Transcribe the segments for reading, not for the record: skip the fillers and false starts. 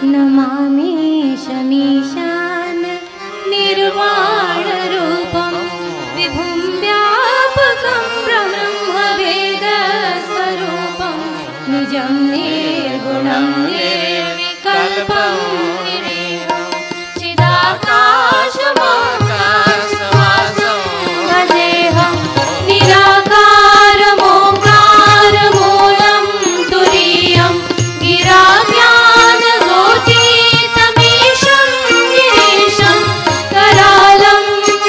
नमामि शमीशान निर्वाणरूपं विभुं व्यापकं ब्रह्मवेदस्वरूपं निजं निर्गुणं निर्विकल्पं निरीहं चिदाकाशमाकाशवासं भजेऽहं निराकारमोङ्कारमूलं तुरीयं गिराज्ञानगोतीतमीशं गिरीशं करालं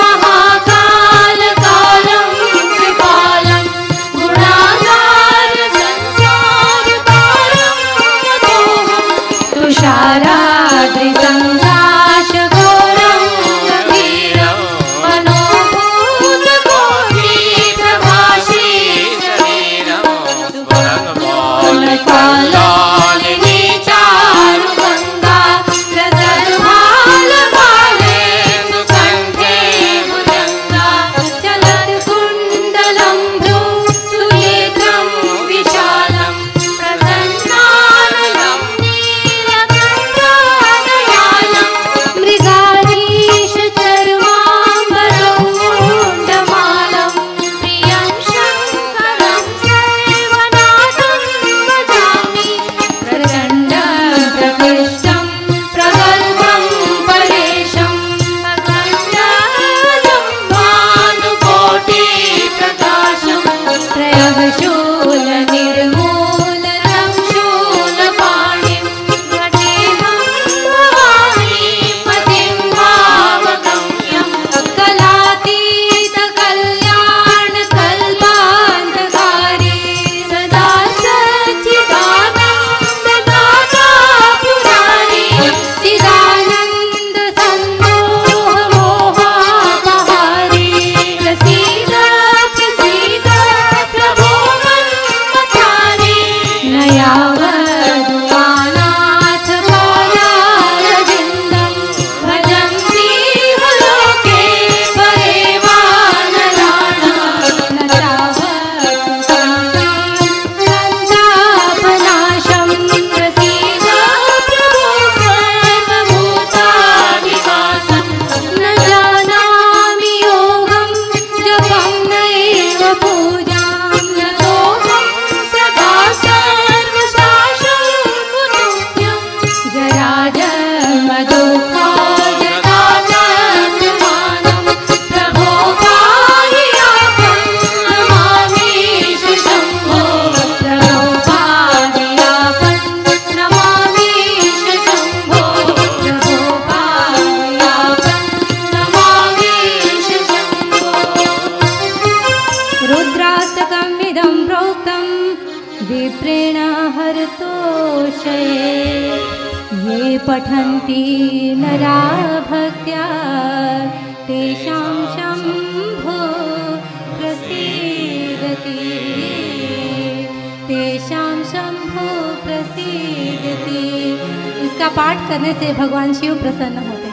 महाकालकालं कृपालं गुणागारसंसारकारं नतोऽहं तुषाराद्रिसङ्काशघोरं गभीरं मनोभूतकोटिप्रभासी शरीरं सुवर्णकालालिनी चारुगङ्गा प्रसर्वालकालेन्दु कण्ठे भुजङ्गा चलत्कुण्डलं भ्रूसुनेत्रं विशालं प्रसन्नाननं नीलकण्ठादयालं मृगाधीशचर्माम्बरं मूण्डमालं प्रियं शङ्करं सर्वनाथं भजामि प्रचण्डं प्रकृष्टं प्रगल्भं परेशं अखण्डं भानुकोटिप्रकाशं त्रयःशूलनिर्मूलनं शूलपाणिं घटेऽहं भवामि पतिं भावगम्यं कलातीतकल्याणकल्पान्तकारी सदा सच्चिदानन्ददाता पुरारी चिदानन्दसन्दोहमोहापहारी प्रसीद प्रसीद प्रभो मन्मथारी न यावदुमानाथ पादारविन्दं भजन्ति लोके परे वा नराणां न सन्तापनाशं प्रसीद प्रभो सर्वभूतादिवासं न जानामि योगं जपं नैव पूजां नतोऽहं सदा सर्वशासनकुतुभ्यं जराजन्मदुःखाजताजन्मानं प्रभो पाहि यापं नमामीश शम्भो प्रभो पाहि यापं नमामीश शम्भो प्रभो पाहि यापं नमामीश शम्भो रुद्राष्टकमिदं प्रोक्तं विप्रेण हरतोषये ये पठन्ति नरा भक्त्या तेषां शम्भो प्रसीदति तेषां शम्भो प्रसीदति। इसका पाठ करने से भगवान शिव प्रसन्न होते हैं।